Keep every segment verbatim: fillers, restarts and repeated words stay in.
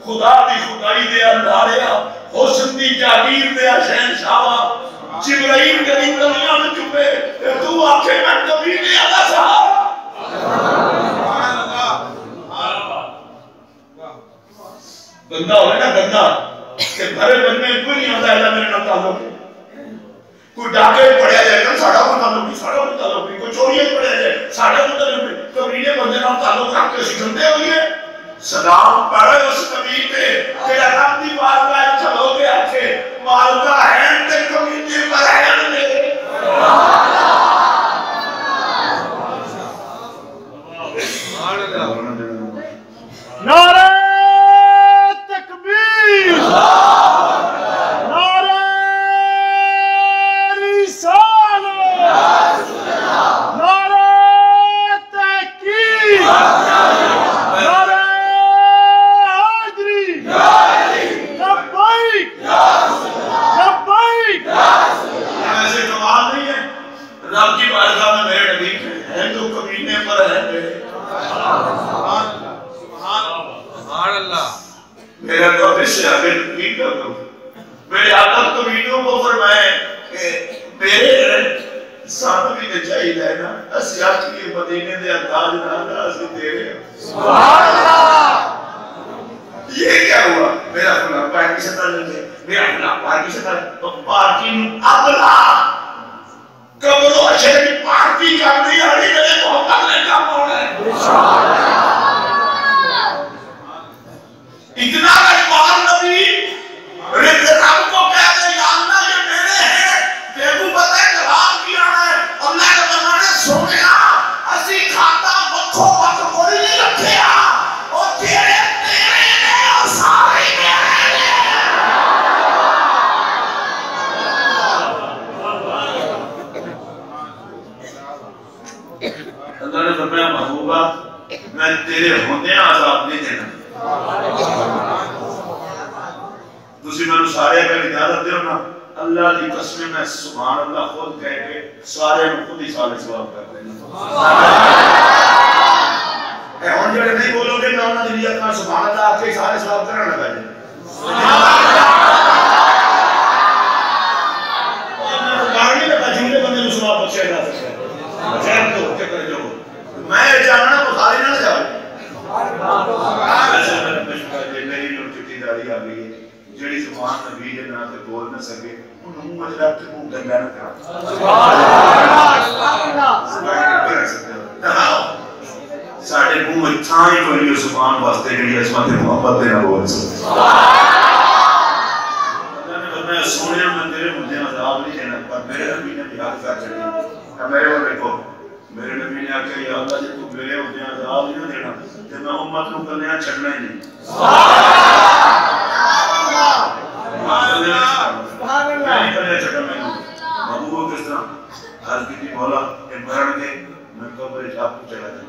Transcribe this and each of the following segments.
खुदा दी खुदाई दे अंधारिया हुस्न दी जागीर दे शहंशाह जिब्राइल करी कलियां में चुपे तू आखे मैं कभी नहीं आदा साहब बंदा हो ना बंदा के भरे मन में कोई नहीं आता है मेरे नाम ताल्लुक कोई डाके पढ़या जाएगा साडा कोई ताल्लुक नहीं साडा कोई ताल्लुक नहीं कोई चोरियां पढ़या जाए साडा कोई ताल्लुक नहीं कबीले बंदे नाल ताल्लुक रख के सिखंदे होइए सलाम पढ़े उस कबीर पे तेरा रब दी बारगाह चलो के आके मालका है ते कबीले पर है ने सुभान अल्लाह नारे तकबीर नारे रिसालत नारे तहकीक नारे हाज़री लब्बैक लब्बैक ऐसे कमाल नहीं है रब की बारगाह में मेरे नबी हैं तो कमीने पर है सुभान सुभान अल्लाह मेरा तो इससे आगे नहीं कर दो मेरे आका कमीनों को फरमाए कि मेरे साथ भी तो चाहिए ना असिया की मदीने दे अंदाज ना असि तेरे सुभान अल्लाह ये क्या हुआ मेरा खुला पार्टी से कर लेंगे मेरा खुला पार्टी से कर तो पार्टी अगला कब्रों अच्छे की पार्टी कर दी अड़ी मेरे को करने का मौका है इतना रखवाल नबी रिद रब को कह दे या अल्लाह ये मेरे हैं तेरे पता है कलाम किया है अल्लाह के बंदे सोनिया असि खाता वखो वख कोई नहीं रखया और तेरे तेरे ने और सारे मेरे ने अल्लाह ने फरमाया महबूबा मैं तेरे होंदे आजाद नहीं देना तुसी मैंने सारे अगर इजाजत दो ना अल्लाह की कसम मैं सुभान अल्लाह खुद कह के सारे को खुद ही साले सवाब कर देना ए हुन जेड़े नहीं बोलोगे मैं उन्हां दी नियत नाल सुभान अल्लाह आके सारे सवाब करन लगा जे गाड़ी में बजूले बंदे को सवाब बख्शा जा सकता है बचा तो के कर जो मैं जानना बुखारी ना जाओ मेरी चुट्टीदारी आ गई है जेड़ी जुबान नबी दे नाम ते बोल ना सके उन मुंह में रख के मुंह गंदा ना करा सुभान अल्लाह सुभान अल्लाह साडे मुंह में थाई कोई जुबान वास्ते जेड़ी अजमत मोहब्बत दे ना बोल सुभान अल्लाह ने बताया सोनिया मैं तेरे मुझे अजाब नहीं देना पर मेरे नबी ने बिहार कर चढ़ी अब मेरे को देखो मेरे नबी ने आके या अल्लाह जे तू मेरे मुझे अजाब नहीं देना ते मैं उम्मत को कन्या छड़ना ही नहीं सुभान अल्लाह सुभान अल्लाह नहीं कन्या छड़ मैं महबूब किस तरह हर किसी मौला के मरण के मैं कब्र से आपको चला जाऊं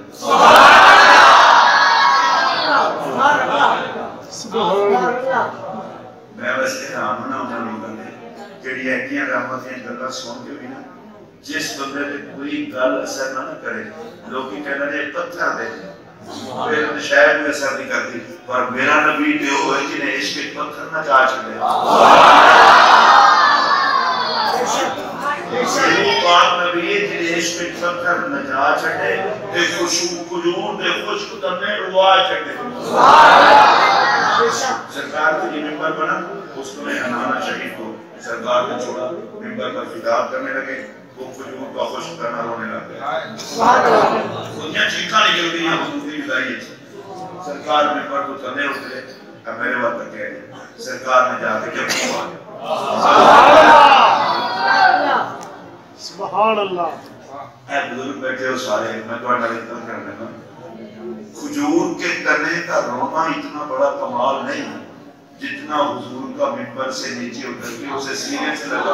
सुभान अल्लाह सुभान अल्लाह मैं वैसे हैरान होना उन्हें लोगों ने जेड़ी ऐकियां रहमतें गल्लां सुन के भी ना जिस बंदे पे कोई गल असर ना करे लोग की कहना ने पत्थर दे फिर तो शायद भी असर नहीं करती पर मेरा नबी ते वो है जिन्हें इश्क पत्थर ना जा छड़े पाक नबी जिन्हें इश्क पत्थर न जा छड़े ते खुशू कुजूर दे खुश्क तने रुआ छड़े सरकार के मिंबर बना उसको मैं हनाना शरीफ को सरकार ने छोड़ा मिंबर पर खिताब करने लगे वो कुजूर का खुश्क करना रोने लगे सुभान अल्लाह दुनिया चीखा निकल गई है हुजूर की विदाई सरकार में पर तो तने उतरे अब मेरे वक्त कह रही सरकार ने जाके क्या हुआ सुभान अल्लाह ऐ बुजुर्ग बैठे हो सारे मैं तुम्हारा इतना कर लेना खजूर के तने का रोना इतना बड़ा कमाल नहीं जितना हुजूर का मिंबर से नीचे उतर के उसे सीने से लगा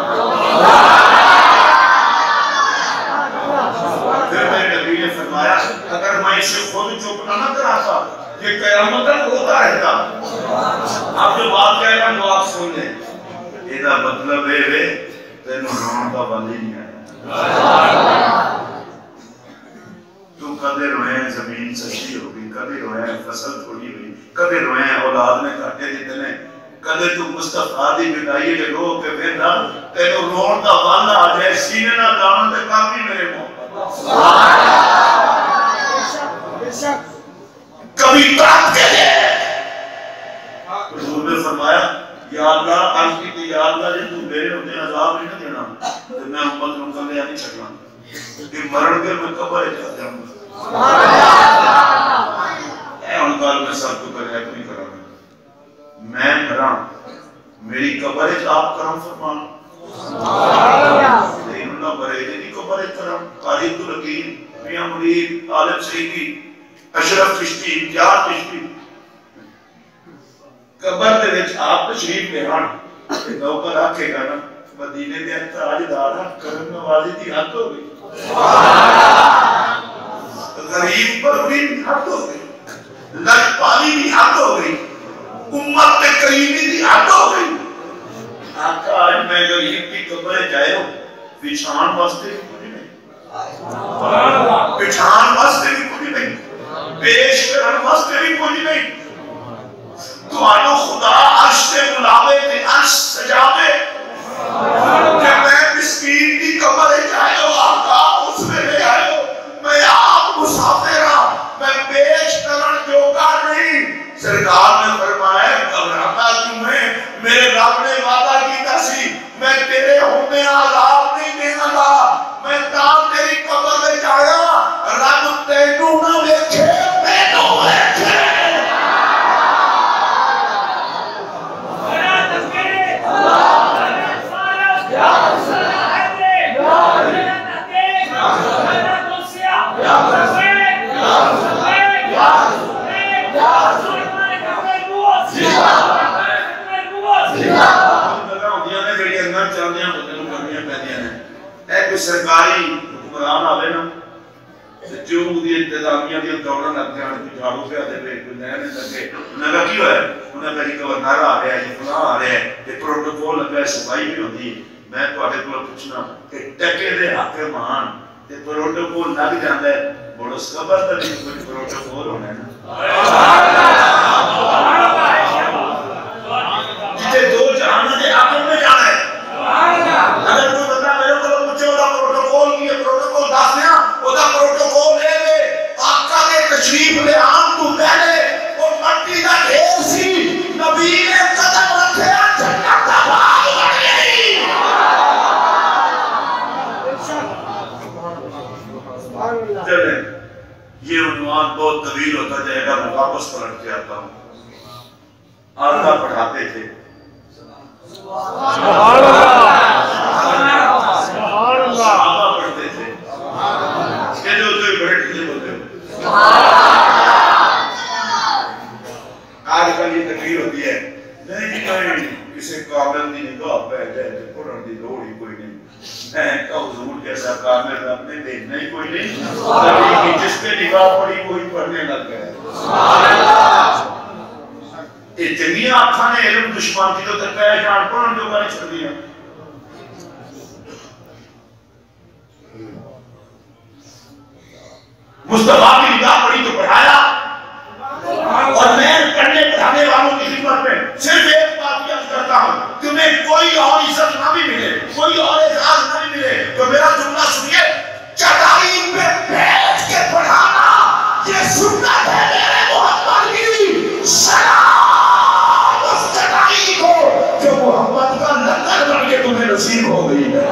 फिर मेरे नबी ने फरमाया अगर मैं इसे खुद चुप ना कराता ये कयामत तक होता रहता आप जो बात कह रहे हैं वो आप सुन लें इसका मतलब है वे तेन रोन का बल ही नहीं आया तू कदे रोए जमीन सस्ती हो गई, कदे रोए फसल थोड़ी हुई, कदे रोए औलाद ने घाटे दिते ने, कदे तू मुस्तफा दी विदाई दे रो के वेंदा तेनो रोण दा वल आ जाए सीने ना लाण ते काफी मेरे मोहब्बत सुभान अल्लाह बेशक कभी प्राप्त करे। हुजूर ने फरमाया या अल्लाह अर्ज की या अल्लाह जे तू मेरे होते अजाब नहीं देना तो मैं उम्मत नु कदे नहीं छड़ना कि मरण के मैं कब्र जा जाऊंगा सुभान अल्लाह। ए हुन गल मैं सब को कर नहीं करांगा, मैं मरा मेरी कब्र च आप करम फरमाना सुभान अल्लाह। लेकिन ना बरेली दी कब्र च करम कारी अब्दुल हकीम मियां मुनीर आलम सईदी अशरफ चिश्ती इम्तियाज चिश्ती कब्र दे विच आप तशरीफ ले आन ते नौकर आखेगा ना मदीने दे ताजदार करम नवाजी दी हद हो गई गरीब पर भी हद हो गई, लखपाली भी हद हो गई, उम्मत पे करीबी भी हद हो गई। आका आज मैं गरीब की कब्र जाए बिछान वास्ते भी कुछ नहीं, बिछान वास्ते भी कुछ नहीं, पेश करने वास्ते भी कुछ नहीं। तुहानू खुदा अर्श से बुलावे ते अर्श सजावे कि मैं मिस्कीन दी कब्र जायो आका उस वेले आयो मैं आप मुसाफिर हां मैं पेश करन जोगा नहीं। सरकार ने फरमाया घबराता क्यों है, मेरे रब ने वादा कीता सी मैं तेरे होने आजाद नहीं देना, मैं तां तेरी कब्र विच आया रब तैनू ना वेखे मैनू वेखे। सरकारी हुक्मरान आवे ना जो दी इंतजामिया दी दौड़न लग जान कि झाड़ू पे आते पे कोई नया नहीं लगे उन्हें का की होया उन्हें मेरी गवर्नर आ रहा है ये फला आ रहा है ये प्रोटोकॉल लगा है सफाई भी होती है। मैं तुम्हारे को पूछना कि टके दे हाके मान ते प्रोटोकॉल लग जाता है बड़ो सबर दा भी कोई प्रोटोकॉल होना है ना जिथे दो जहान दे आखिर में जाना है। अगर कोई बंदा मेरे को पूछे ओदा प्रोटोकॉल की है प्रोटोकॉल दस दिया ओदा प्रोटोकॉल है वे आका ने तशरीफ ले आम तू पहले वो मट्टी दा ढेर सी नबी ने कदम रखे जन्नत दा बाग बन गई। चले ये उन्वान बहुत तवील होता जाएगा, मैं वापस पलट के आता हूँ। आका पढ़ाते थे सुभान अल्लाह, सहाबा पढ़ते थे के जो तो बैठ के बोलते हो। आजकल ये तकरीर होती है नहीं नहीं किसी कामिल की निगाह पे जाए तो पढ़ने की लोड़ ही कोई नहीं, मैं का हुजूर जैसा कामिल रब ने देखना ही कोई नहीं, नबी की जिस पे निगाह पड़ी वही पढ़ने लग गया सुभान अल्लाह। इतनी आँखा ने इल्म दुश्मन की तो तक है जान पढ़ने जो बारे छोड़ दिया। मुस्तफा की निगाह पड़ी तो पढ़ाया और मैं पढ़ने पढ़ाने वालों की खिदमत में सिर्फ एक बात याद करता हूँ, तुम्हें कोई और इज्जत ना भी मिले कोई और एजाज ना भी मिले तो मेरा जुमला सुनिए, चटाई पे बैठ के पढ़ाना ये सुन्नत है मेरे मोहम्मद की। सलाम उस चटाई को जो मोहम्मद का लंगर बन के तुम्हें नसीब हो गई है।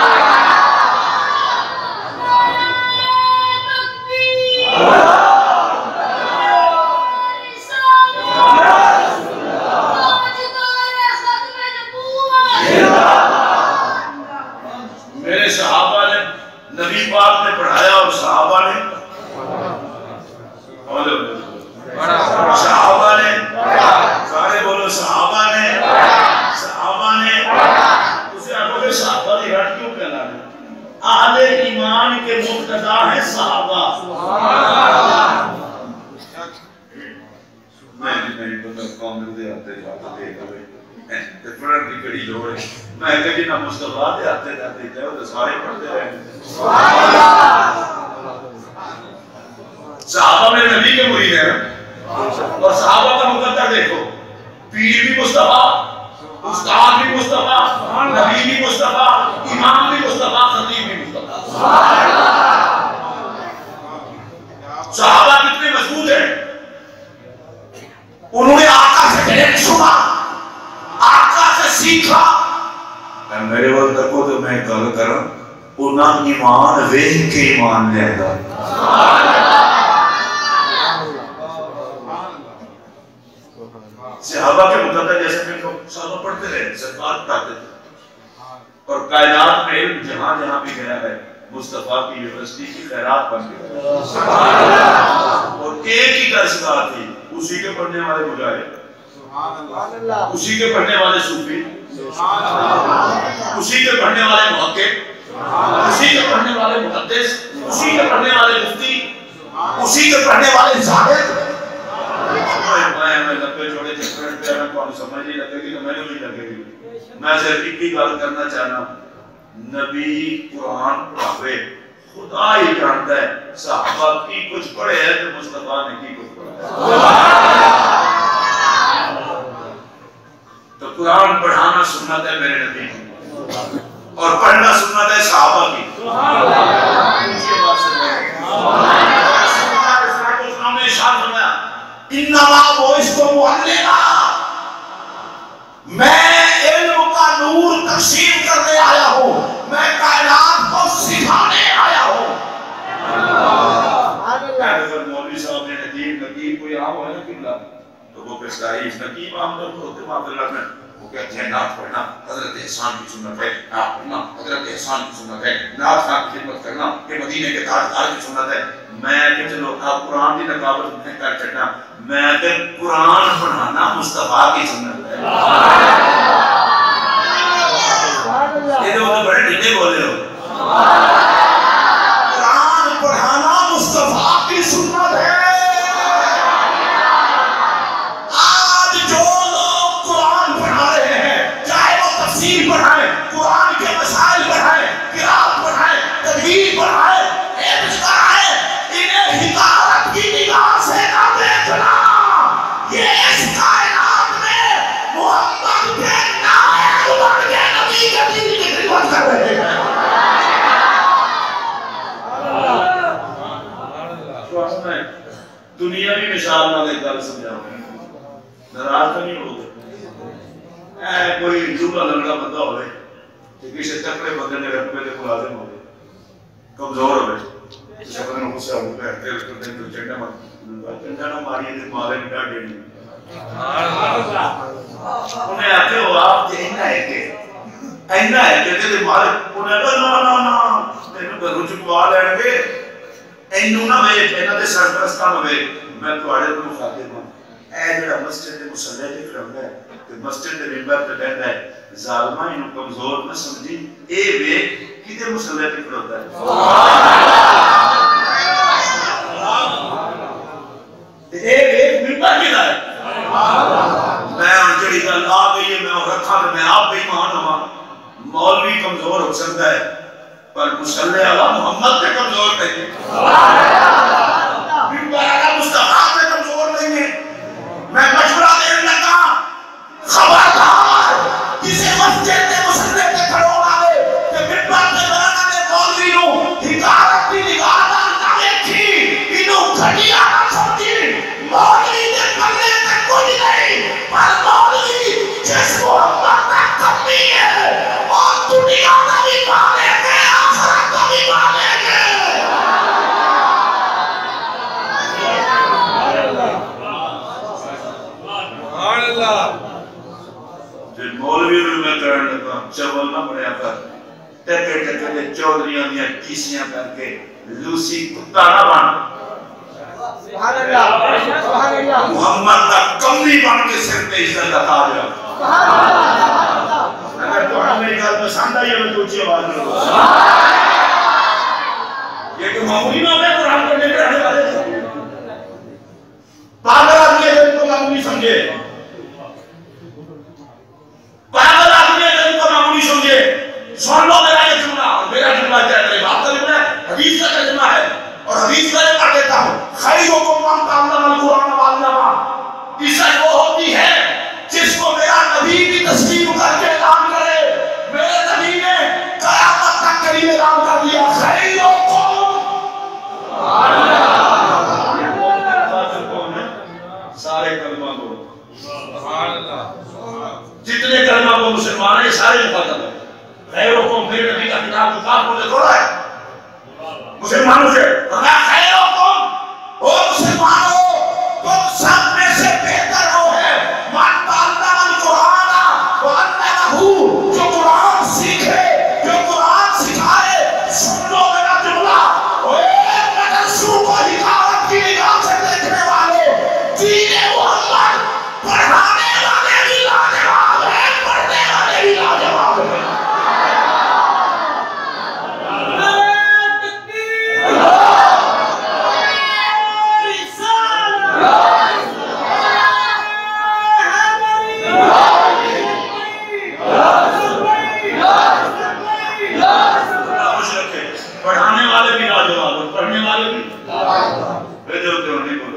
मेरे सहाबा ने नबी पाक ने पढ़ाया और सहाबा ने सहाबा ने सारे बोलो सहाबा ने सहाबा ने उसे आपको सहाबा की रट क्यों कहलाना, आले ईमान के मुक्तदा है सहाबा। मैं नहीं पता कौन दे आते जाते देख लो ते पढ़न की कड़ी लोड़ है। मैं कह जी ना मुस्तफा दे आते जाते जाओ तो सारे पढ़ते रहे सुभान अल्लाह। सहाबा में नबी के मुरीद हैं और सहाबा का मुकद्दर देखो, पीर भी मुस्तफा, उस्ताद भी मुस्तफा, नबी भी मुस्तफा, इमाम भी मुस्तफा, खतीब भी मुस्तफा। सहाबा कितने मजबूत हैं, उन्होंने आका से डायरेक्ट सुना, आका से सीखा। मेरे वक्त तक तो मैं गल करा उन्हें ईमान वेख के ईमान लेगा। सहाबा के मुकद्दर जैसे में सहाबा पढ़ते रहे, सरकार पढ़ाते थे और कायनात में जहां जहां भी गया है मुस्तफा की यूनिवर्सिटी की खैरात बन गई और एक ही दरसगाह थी, उसी के पढ़ने वाले मुजाहिद, उसी के पढ़ने वाले सूफी, उसी के पढ़ने वाले मुहक्किक, उसी के पढ़ने वाले मुहद्दिस, उसी के पढ़ने वाले मुफ्ती, उसी के पढ़ने वाले ज़ाहिद। मैं मैं लंबे चौड़े चक्कर पे मैं को समझ नहीं लगेगी तो मैंने भी लगेगी। मैं सिर्फ एक ही बात करना चाहना, नबी कुरान पढ़ावे खुदा ही जानता है सहाबा की कुछ पढ़े है तो मुस्तफा ने की कुछ पढ़ा। तो कुरान पढ़ाना सुन्नत है मेरे नबी की और पढ़ना सुन्नत है सहाबा की। मैं इल्म का नूर तकसीम करने आया हूँ, मैं कायनात को सिखाने आया हूँ। अगर मौलवी साहब ने नकीब नकीब कोई आम है ना किबला तो वो पेशदारीफ नकीब आम लोग होते माफिला में वो कहते हैं नात पढ़ना हजरत एहसान की सुन्नत है, नात पढ़ना हजरत एहसान की सुन्नत है, नात खान की खिदमत करना ये मदीने के ताजदार की सुन्नत है। मैं कि चलो आप कुरान की नकाबत नहीं कर सकना, मैं कि कुरान पढ़ाना मुस्तफा की सुन्नत है। ये तो बड़े ढीले बोले हो, कुरान पढ़ाना मुस्तफा की सुन्नत है। आज जो लोग कुरान पढ़ा रहे हैं, चाहे वो तफसीर पढ़ाए, कुरान के मसाइल पढ़ाए, किरात पढ़ाए, तदबीर पढ़ाए, हिफ्ज़ कराए, इन्हें हिदायत की निगाह से ना देखना। ये इस कायनात में मोहम्मद के नायक बन के नबी के दीन की खिदमत कर रहे हैं। दुनिया भी मिसाल ना दे गल समझाओ, नाराज तो नहीं होगे। कोई जुबला लंगड़ा बंदा होवे किसी तकड़े बंदे ने रकबे के मुलाजिम होवे, कमजोर होवे, शक्ल में गुस्सा हो गया तेरे को दिन तो चंडा मार चंडा ना मारिए ते मारे ने डाडे नहीं। उन्हें आके वो आप देना है के ऐना है के ते मारे उन्हें ना ना ना ना तेनु घरों चुकवा लेंगे एनु ना वे इन्हां दे सरपरस्तां वे मैं तुहाडे को मुखातिब हां। ए जेड़ा मस्जिद दे मुसल्ले ते खड़ोंदा है ते मस्जिद दे मिंबर ते बैठदा है, जालिमा इनु कमजोर न समझी, ए वे किते मुसल्ले ते खड़ोंदा है। ते ए वे मिंबर किदा है। मैं और जड़ी गल आ गई है मैं रखा ते मैं आप बेईमान होवां। मौलवी कमजोर हो सकता है पर मुसल्ले वाला मोहम्मद पे कमजोर नहीं है, मिंबर वाला मुस्तफा पे कमजोर नहीं है। मैं मशवरा देने लगा, खबरदार किसी मस्जिद के मुसल्ले पे खड़ोना दे ते मिंबर पे बना दे मौलवी नु हिदायत की निगाह नाल ना देखी, इनु घटिया ना समझी। मौलवी दे करने ते कुछ नहीं, पर मौलवी जिस मोहम्मद का कमी है और दुनिया का भी मानेंगे, आखिरत का भी मानेंगे। जो मौलवी भी मैं करने लगा चवल ना बने कर टके टके दे चौधरियां दियां कीसियां करके लूसी कुत्ता ना बन। सुभान अल्लाह, सुभान अल्लाह। मोहम्मद का कमी बन के सिर पे इज्जत का ताज है। सुभान अल्लाह। अगर तुम्हें मेरी बात पसंद आई हो तो ऊंची आवाज में बोलो। ये तो मामूली ना है कुरान पढ़ने के रहने वाले पागल आदमी है जिनको मामूली समझे, पागल आदमी है जिनको मामूली समझे। सुन लो मेरा ये जुमला, मेरा जुमला क्या है, बात का जुमला है, हदीस का जुमला है और हदीस का पढ़ देता हूँ। खैरुकुम मन तअल्लमल कुरान व अल्लमा। इज्जत वो होती है जिसको मेरा नबी भी तस्लीम करके ऐलान करे। मेरे नबी ने क़यामत तक के लिए ऐलान कर दिया, खैरुकुम सारे कलमा को, जितने कलमा को मुसलमान है सारे मुखातब है। खैरुकुम मेरे नबी का किताब मुखातब थोड़ा है मुसलमानों से। खैरुकुम ओ मुसलमानों, तुम सब में से बेहतर हो है मन तअल्लमल कुरान व अल्लमहू, जो कुरान सीखे, जो कुरान सिखाए। सुन लो मेरा जुमला, ओए मदरसू को हिकायत की निगाह से देखने वाले, दीने मोहम्मद पढ़ाने वाले भी लाजवाब है, पढ़ने वाले भी लाजवाब है। पढ़ाने वाले भी लाजवाब और पढ़ने वाले भी नहीं बोलो।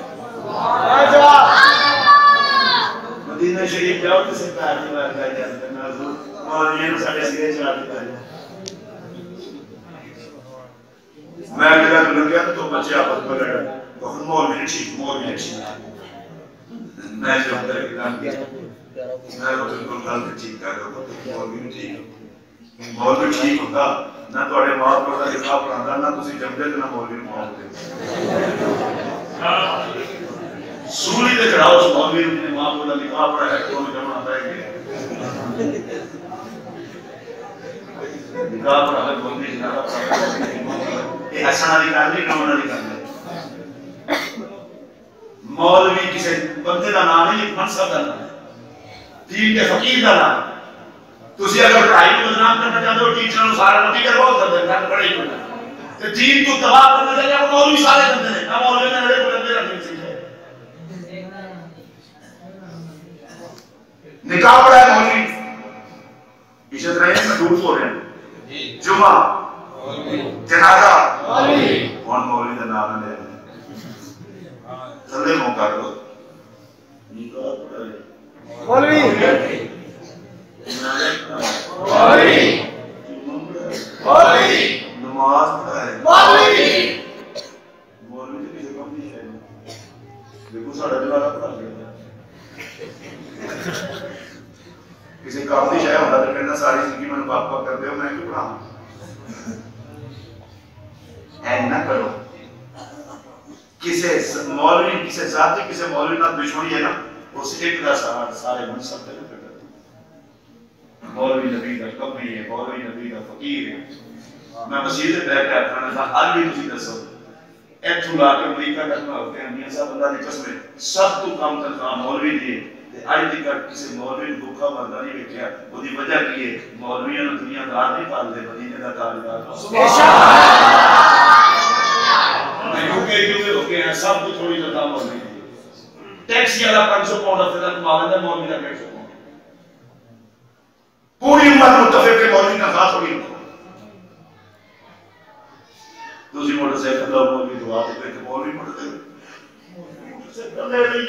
मदीना शरीफ जाओ तो सिर्फ आदमी बात कर जाते हैं और ये साढ़े सिरे चढ़ा देता है। मैं मेरा लग गया तो बच्चे आपस में लड़ रहे तो मोर भी ठीक मोर भी ठीक मैं जो अंदर के नाम किया मैं तो बिल्कुल गलत ठीक कर रहा हूँ। मोर भी ठीक मोर भी ठीक होता ना थोड़े मां पियो का लिखा पढ़ांदा ना तुसी जमदे ते ना मौलवी नूं मारदे। सूली ते चढ़ाओ उस मौलवी ने मां पियो का लिखा पढ़ाया तो जमना आता है लिखा पढ़ावे मौलवी ना ये हसन वाली गल नहीं कौन वाली गल है। मौलवी किसी बंदे का नाम नहीं, एक मनसब का नाम है, दीन के फकीर का नाम। तुसी अगर पढ़ाई को बदनाम करना चाहते हो टीचर नु सारा टीचर बहुत करते हैं गल पढ़ाई को ते दीन को तबाह करना चाहते हो मौलवी सारे करते हैं ना मौलवी ने बड़े बुलंदे रखने सीखे निकाह पढ़ा है मौलवी इज्जत रहे हैं दूर हो रहे हैं जुमा जनाजा मौलवी कौन मौलवी का नाम ले चले मौका दो निकाह पढ़ा है मौलवी मौलवी मौलवी नमाज पढ़ाए मौलवी मौलवी तो किसी काम नहीं है। देखो साढ़े दिलारा पढ़ा गया किसी काम नहीं है होता तो कहना सारी जिंदगी मैंने पाप पाप करते हो मैं क्यों पढ़ाऊं। ऐसा ना करो। किसे मौलवी किसे जाति किसे मौलवी ना दुश्मनी है ना उस एक का सारे मन सब तक मौलवी नबी का कभी है मौलवी नबी का फकीर है। मैं मस्जिद में बैठ के खाना था आज भी मुझे दसो इथों ला के अमेरिका तक में होते हैं मियां साहब अल्लाह की कसम सब तो कम तनख्वाह मौलवी दी ते आज तक किसी मौलवी ने भूखा मरदा नहीं देखा। ओदी वजह की है मौलवियों ने दुनियादार नहीं पालदे मदीने का ताजदार मैं यूके यूके हो गए हैं सब को थोड़ी तनख्वाह मौलवी टैक्सी वाला पाँच सौ पाउंड हफ्ते तक मांगदा मौलवी का डेढ़ सौ पूरी उम्मत मुत्तफिक के मौलवी का साथ होगी। दूसरी मोटरसाइकिल लो मौलवी दुआ दे पे मौलवी मोटरसाइकिल ले रही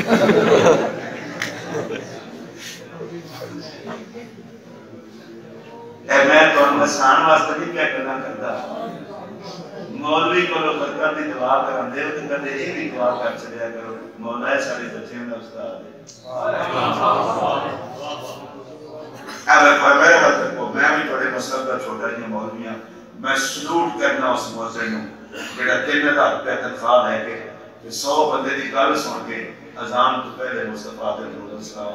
ए मैं तो नसान वास्ते नहीं क्या करना करता मौलवी को लो बरकत दी दुआ करांदे हो ते कदे ये भी दुआ कर छड़या करो मौला सारे बच्चों दा उस्ताद है। अगर कोई मेरे बात को मैं भी थोड़े मसलब का छोटा जिहा मौलवी हां मैं सलूट करना उस मौजूद नु जेड़ा तीन हज़ार रुपया तनख्वाह लेके ते सौ बंदे दी गल सुन के अजान तो पहले मुस्तफा दे दरूद सलाम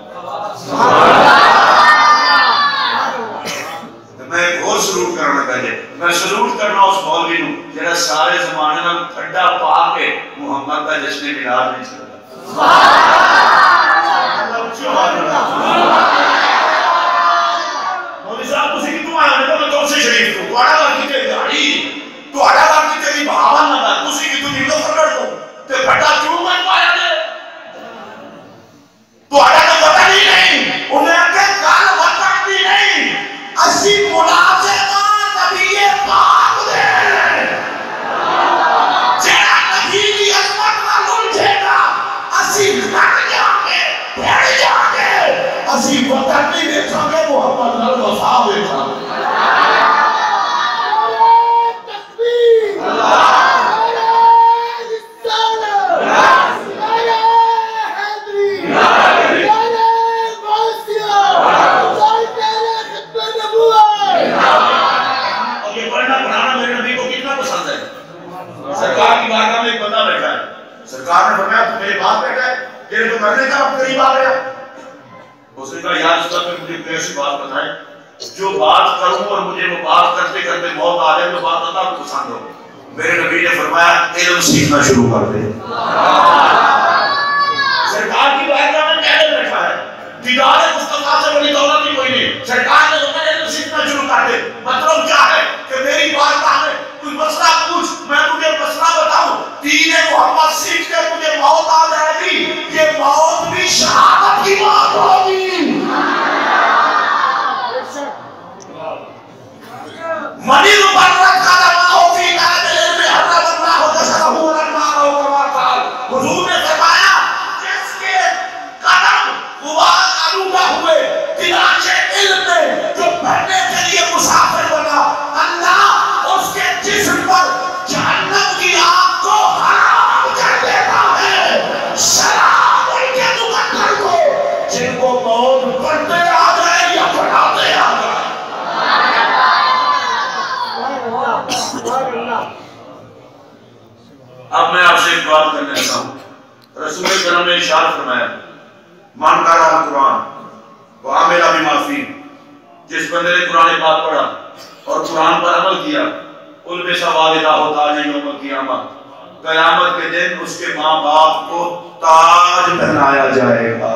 तो मैं एक और सलूट करना पहले मैं सलूट करना उस मौलवी नु जेड़ा सारे जमाने में ठंडा पा के मुहम्मद का जश्न मिलाद नहीं करता। सुभान अल्लाह शरीफ को तुआड़ा बाकी तेरी दाढ़ी तुआड़ा बाकी तेरी भावन लगा तुसी की तू नीलो पकड़ दो ते फटा क्यों मन पाया दे तुआड़ा तो पता नहीं नहीं उन्हें आके काल पता भी नहीं अस्सी मुलाज़िमा नबी पाक दे जेड़ा नबी दी असी वक्त नहीं देखांगे मोहम्मद नाल वफा देखांगे। तकबीर अल्लाह सरकार की बारगाह में एक बंदा बैठा है। सरकार ने फरमाया तू मेरे पास बैठा है, तेरे तो मरने का वक्त करीब आ गया। उसने कहा यार उसका फिर मुझे कोई ऐसी बात बताएं जो बात करूं और मुझे वो बात करते करते मौत आ जाए तो बात अल्लाह को पसंद हो। मेरे नबी ने फरमाया इल्म सीखना शुरू कर दे। सरकार की बारगाह में पहले बैठा है, दीदार मुस्तफा से बड़ी दौलत ही कोई नहीं। सरकार ने फरमाया इल्म सीखना शुरू कर दे। मतलब क्या है कि मेरी बारगाह में कोई मसला पूछ, मैं तुझे मसला बताऊं, दीन मोहम्मद सीख कर मुझे मौत आ जाएगी, ये मौत भी शहादत की मौत होगी। मनी मुबारक का नाम हो फी काबिल में हर्रा अल्लाह तशहु अल्लाह हो कमा काल। हुजूर ने फरमाया जिसके कदम हुआ आलूदा हुए दिलाशे इल्म में जो पढ़ने के लिए मुसाफिर बना, अल्लाह उसके जिस्म पर जहन्नम की आग को हराम कर देता है। शराब उनके मुकद्दर को जिनको मौत पढ़ते आ जाए या पढ़ाते आ जाए। अब मैं आपसे एक बात करने लगा हूं। रसूल करीम ने इरशाद फरमाया मान करा कुरान व आमिला बिमा फी, जिस बंदे ने कुरान पाक पढ़ा और कुरान पर अमल किया, उनमें सवालिदा होता है यौम क़यामत, क़यामत के दिन उसके माँ बाप को ताज पहनाया जाएगा।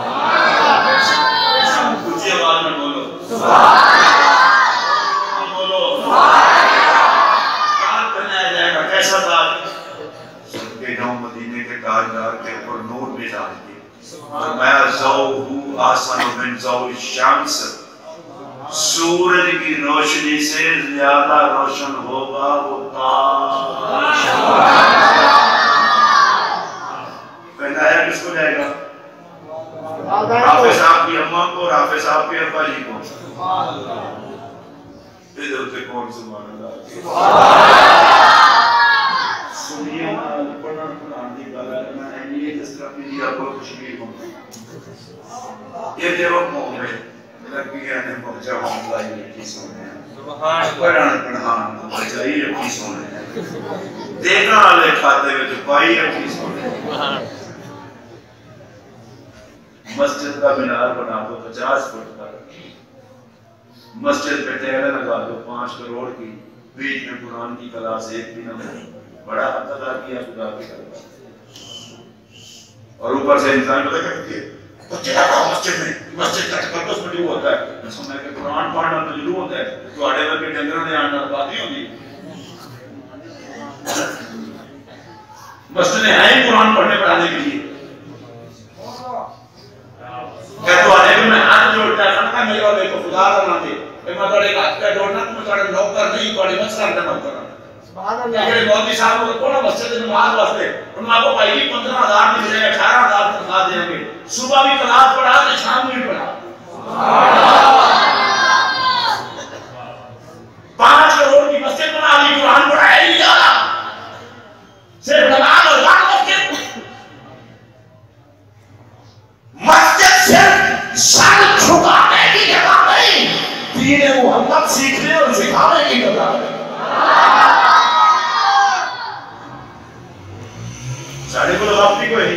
ऊंची आवाज में बोलो सुभान अल्लाह, बोलो ताज पहनाया जाएगा। कैसा ताज? सबके गांव मदीने के ताजदार के ऊपर नूर मिजाज के, मैं ज़ौहु आसन बिन ज़ौइ शम्स, सूरज की रोशनी से ज्यादा रोशन होगा वो ताज। पहनाया किसको जाएगा? हाफिज साहब की अम्मा को, हाफिज साहब के अब्बा जी को। इधर से कौन सुभान अल्लाह सुनिए ना, पढ़ना कुरान की बात करना है ये इस तरह की आपको खुशी हो। ये देखो मोहम्मद लगी ने पहुंचा हमला ये की सोने सुभान कुरान पढ़ान बचाई रखी सोने देखना वाले खाते में पाई रखी सोने। मस्जिद का मीनार बना दो पचास फुट का, मस्जिद पे टेबल लगा दो पांच करोड़ की, बीच में कुरान की क्लास एक भी ना हो, बड़ा अदा किया खुदा की तरफ। और ऊपर से इंसान पता क्या कहती है बच्चे लगाओ मस्जिद में, मस्जिद का तकद्दुस में होता है। सुनने के कुरान पढ़ना तो जरूर होता है, तो आड़े वर्गे डंगरों ने आना बात नहीं होगी। मस्जिद है ही कुरान पढ़ने पढ़ाने के लिए। क्या तो आने में मैं हाथ जोड़ता है खड़का मेरे वाले को खुदा का नाम दे, मैं थोड़े हाथ का जोड़ना तो मैं थोड़े नौकर नहीं थोड़े मसला का नौकर। सुभान अल्लाह। ये मौलवी साहब को थोड़ा मस्जिद में नमाज वास्ते उन आपको भाई की पंद्रह हज़ार की बजाय अठारह हज़ार तनख्वाह देंगे, सुबह भी क्लास पढ़ा तो शाम भी पढ़ा। सुभान अल्लाह। पांच करोड़ की मस्जिद बना ली, कुरान पढ़ाया ही जा रहा, सिर्फ नमाज और गान मस्जिद। मस्जिद सिर्फ सर झुकाने की जगह नहीं, दीन मोहम्मद सीखने और सिखाने की जगह है। साढ़े को लगाती कोई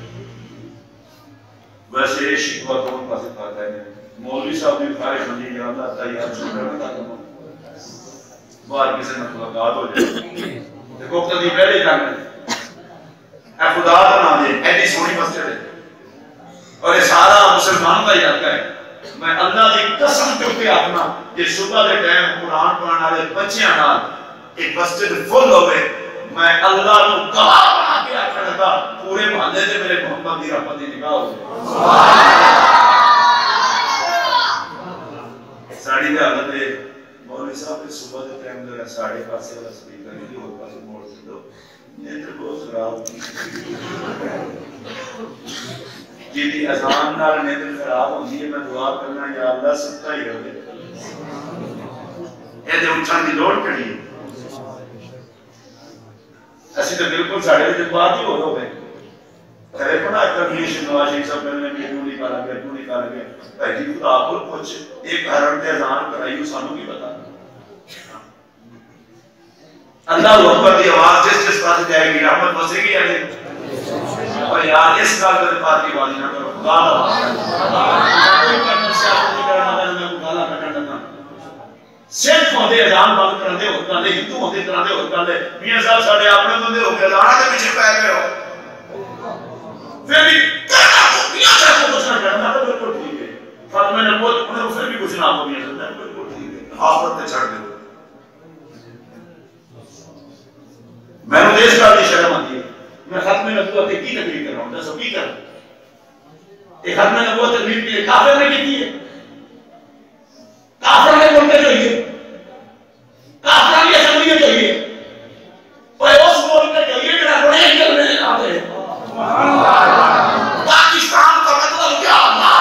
वैसे शिकवा तो उनका सिखाता है। मौलवी साहब भी ख्वाहिश बनी है अल्लाह तैयार शुक्र करता हूं बाहर किसी ने मुलाकात हो जाए देखो कभी पहले जाने ए खुदा का नाम है, ऐसी सोनी मस्जिद है और ये सारा मुसलमान का इलाका है। मैं अल्लाह की कसम चुके अपना ये सुबह के टाइम कुरान पढ़ने वाले बच्चियां नाल एक मस्जिद फुल होवे, मैं अल्लाह को गवाह बना के आखदा पूरे मोहल्ले से मेरे मोहम्मद की रहमत की निगाह हो। साड़ी की हालत है मौलवी साहब के सुबह के टाइम जरा साढ़े पास वाला स्पीकर नहीं और पास मोड़ दो नेत्र बहुत खराब जिहदी अजान नाल नींद खराब होंदी है, मैं दुआ करना या अल्लाह सुत्ता ही रहे, ਇਹਦੇ ਉੱਠਣ ਦੀ ਲੋੜ ਕਿਹੜੀ ਹੈ? ਅਸੀਂ ਤਾਂ ਬਿਲਕੁਲ ਸਾਡੇ ਦੇ ਬਾਤ ਹੀ ਹੋ ਹੋਵੇ करे पड़ा कभी नवाज शरीफ साहब ने क्यों निकाला गया, क्यों निकाला गया? भाई जी खुदा को कुछ एक हरण के अजान कराई सानू की पता। अल्लाह अकबर की आवाज जिस जिस पास जाएगी रहमत बसेगी या नहीं? और यार इस गल पे पार्टी वाली ना करो, गाला कोई करना सियासत नहीं करना, मैं मैं गाला कटन देना सिर्फ होंदे अजान बंद करांदे हो गाले हिंदू होंदे करांदे हो गाले मियां साहब साडे अपने बंदे हो के अजाना दे पीछे पै गए हो, फिर भी कहना तो मियां साहब को कुछ ना करना तो बिल्कुल ठीक है। फातिमा ने बोल उन्हें फिर भी कुछ ना हो मियां साहब बिल्कुल ठीक है, आफत पे छड़ दे। मैंने देश का भी शर्म आती है, मैं खत्म नबूवत की तकरीर कर रहा हूं, दसो की कर ये खत्म नबूवत तकरीर की काफिर ने की है, काफिर ने बोलते चाहिए, काफिर की असम्बली चाहिए और उस बोलते चाहिए जरा बड़े करने आते हैं। पाकिस्तान का मतलब क्या?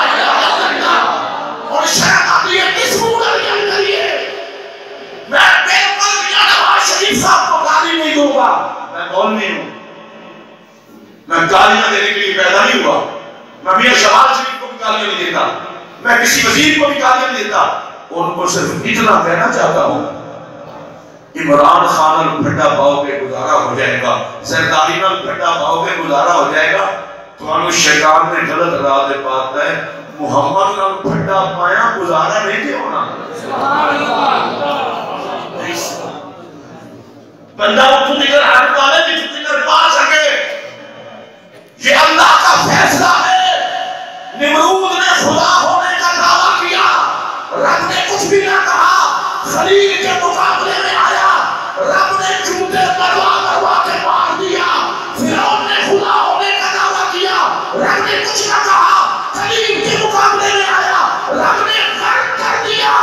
और शायद आप ये किस मुंह में करिए, मैं बिल्कुल मियां नवाज शरीफ साहब को गाली नहीं दूंगा, मैं मौलवी हूं, मैं गालियां देने के लिए पैदा नहीं हुआ, मैं मियां शहबाज शरीफ को भी गालियां नहीं देता, मैं किसी वजीर को भी गालियां नहीं देता, उनको सिर्फ इतना कहना चाहता हूं इमरान खान भट्टा पाओगे गुजारा हो जाएगा, सरदारी नाल भट्टा पाओगे गुजारा हो जाएगा। तो शैतान ने गलत राह दे पाता है, मुहम्मद नाल भट्टा पाया गुजारा नहीं थे होना। बंदा उठो दिकर हर वाले जिस दिकर पा सके, ये अल्लाह का फैसला है। निमरूद ने खुदा होने का दावा किया, रब ने कुछ भी ना कहा, खलील के मुकाबले में आया, रब ने जूते मरवा मरवा के मार दिया। फिरौन ने खुदा होने का दावा किया, रब ने कुछ ना कहा, खलील के मुकाबले में आया, रब ने गर्क कर दिया।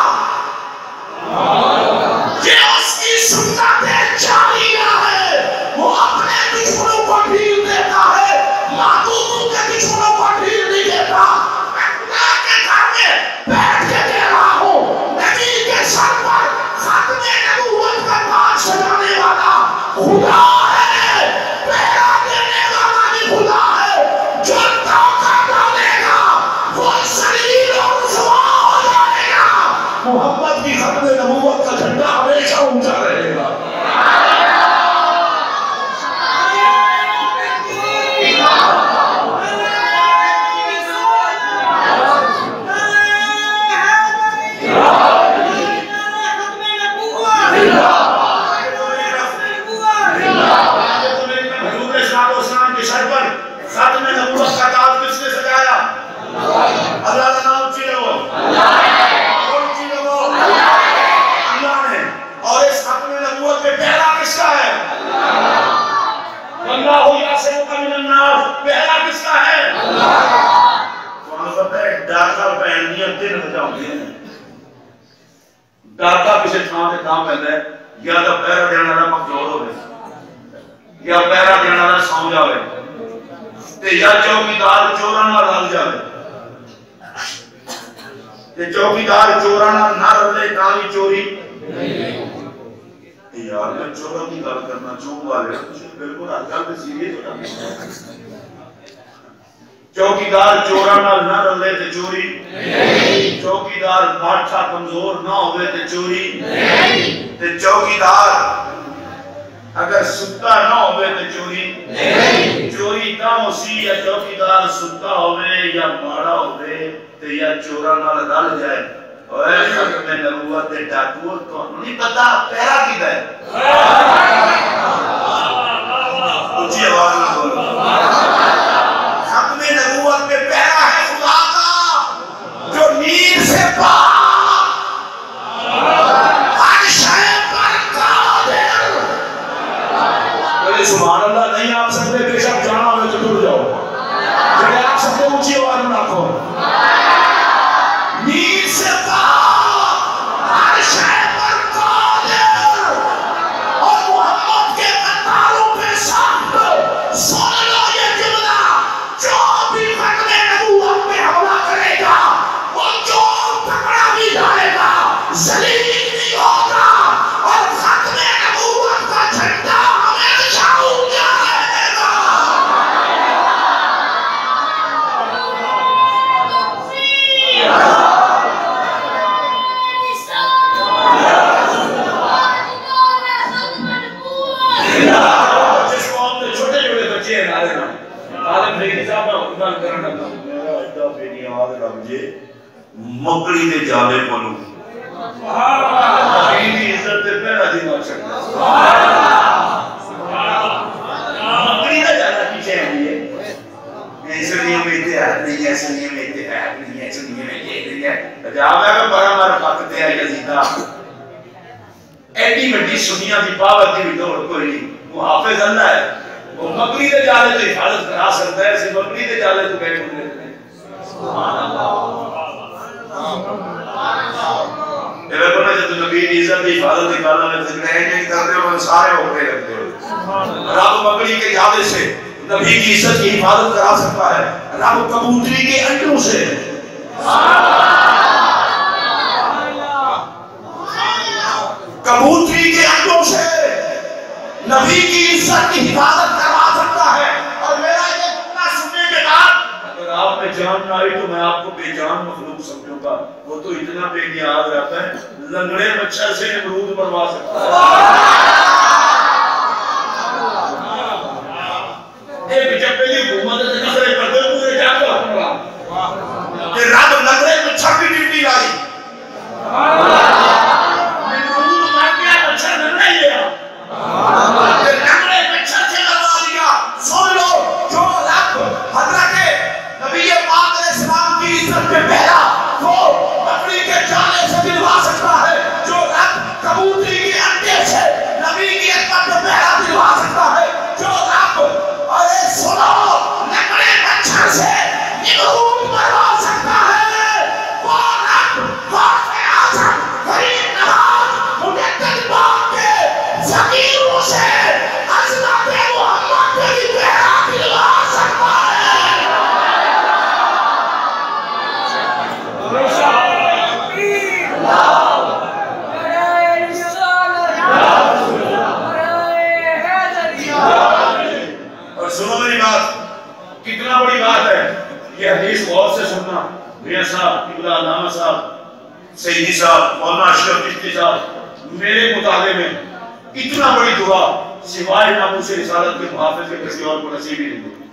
ये उसकी सुन्नत जारिया है, वो अपने दुश्मनों को ढील देता है, मातूतों के दुश्मनों को ढील नहीं देता। मैं खुदा के घर में बैठ के कह रहा हूँ, नबी के सर पर खात्मे नबूवत का ताज सजाने वाला खुदा है, पहरा देने वाला भी खुदा है, जो धोखा डालेगा वो जलील और रुसवा हो जाएगा। मोहम्मद की खात्मे नबूवत का झंडा हमेशा ऊंचा रहेगा। डाका किसी थां ते तां पैंदा है, या तो पहरा देने वाला कमजोर होवे, या पहरा देने वाला सौ जावे, ते या चौकीदार चोरां नाल रल जावे। ते चौकीदार चोरां नाल ना रले तां भी चोरी नहीं। यार मैं चोरां की गल करना चाहूं वाले बिल्कुल हर गल ते सीरियस हो जांदे। चौकीदार चोरां नाल ना रले ते चोरी नहीं, चौकीदार बादशाह कमजोर ना होवे ते चोरी नहीं, ते चौकीदार अगर सुता ना होवे ते चोरी नहीं। चोरी तां होसी या चौकीदार सुता होवे या माड़ा होवे ते या चोरां नाल रल जाए। ओए खत्मे नबूवत दे डाकू तोनू नहीं पता पहरा किदा है? ऊंची आवाज में बोलो, खत्मे नबूवत पे पहरा है खुदा का, जो नींद से पाक, हर शय पर कादिर। बोले सुभान अल्लाह नहीं आप सकते, बेशक जाना हो तो टूट जाओ, जब आप सकते ऊंची आवाज में रखो, नींद से पाक, हर शय पर कादिर, और मोहम्मद के कतारों पे साथ सुन लो ये जुमला, मकड़ी दे जाले कोलों नबी दी इज्जत ते पहला दिन आ सकता मकड़ी दा जाला पीछे है ये ऐसलिए में इतिहास नहीं है ऐसलिए में इतिहास नहीं है ऐसलिए में ये नहीं है जवाब है कि बड़ा मार वक्त है यजीदा एडी बड़ी सुनिया दी पावर दी भी दौड़ कोई नहीं वो हाफिज अल्लाह है वो मकड़ी दे जाले तो हिफाजत करा सकता है सिर्फ मकड़ी दे जाले तो बैठ नहीं सुभान अल्लाह ये लोग ना जब नबी की इज्जत की हिफाजत की गाना में जिक्र नहीं करते हो सारे होते रहते हो रब मकड़ी के जाले से नबी की इज्जत की हिफाजत करा सकता है रब कबूतरी के अंडों से कबूतरी के अंडों से नबी की इज्जत की हिफाजत करवा सकता है और मेरा ये जुमला सुनने के बाद अगर आप में जान ना आई तो मैं आपको बेजान मखलूक समझूंगा वो तो इतना बेनियाज रहता है लंगड़े मच्छर से अमरूद बनवा सकता है एक जब पहली हुकूमत ने नखरे कर दे पूरे जाकर हुआ कि रब लंगड़े मच्छर की ड्यूटी लाई अमरूद मार के मच्छर नहीं लिया लंगड़े मच्छर से लगा लिया सुन लो जो रब हजरत नबी पाक अलैहिस्सलाम की इज्जत पे पहला वो मकड़ी के जाले से दिलवा सकता है जो रब कबूतरी के अंडे से नबी की इज्जत पे पहला दिलवा सकता है जो रब अरे सुनो लंगड़े मच्छर से निगरूद मरवा सकता है वो रब गौसे आज़म गरीब नवाज मुजद्दिद पाक के ज़मीरों से हज़रत मोहम्मद की पहला दिलवा सकता है और सुनो मेरी बात कितना बड़ी बात है ये हदीस गौर से सुनना मियां साहब किबला नामा साहब सईदी साहब मौलाना अशरफ चिश्ती साहब मेरे मुताले में इतना बड़ी दुआ सिवाय नामूस रिसालत के मुहाफिज के किसी और को नसीब ही नहीं होती